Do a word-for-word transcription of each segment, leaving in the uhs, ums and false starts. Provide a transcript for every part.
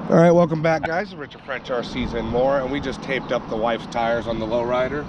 All right, welcome back, guys. Richard French R Cs and more, and we just taped up the wife's tires on the lowrider.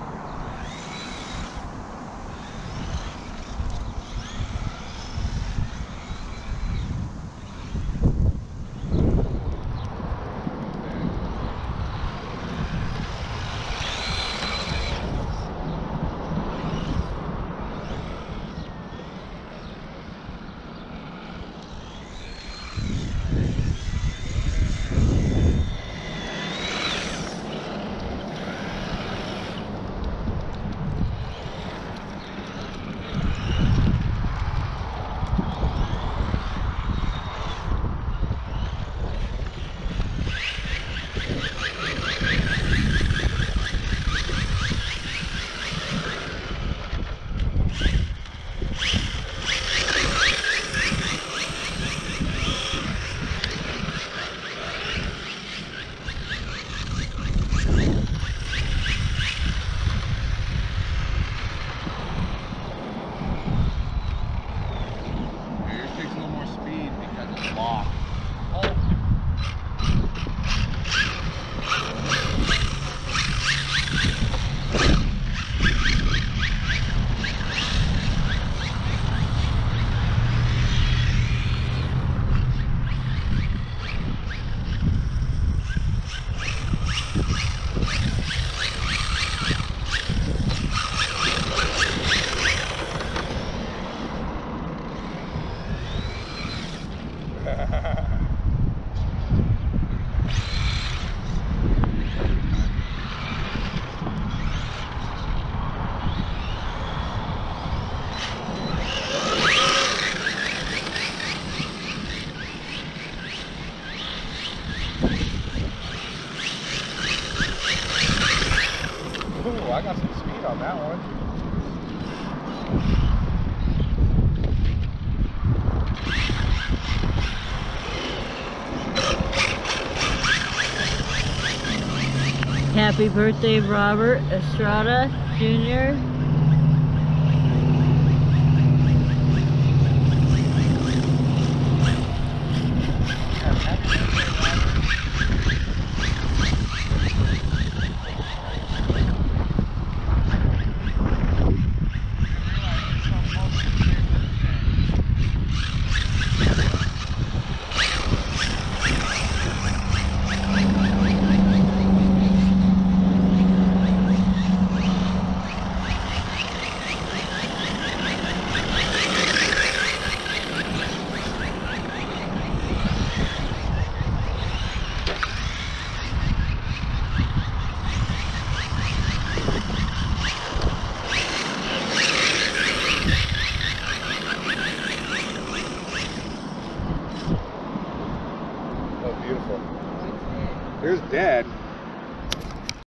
Ooh, I got some speed on that one. Happy birthday, Robert Estrada Junior Beautiful. Here's Dad.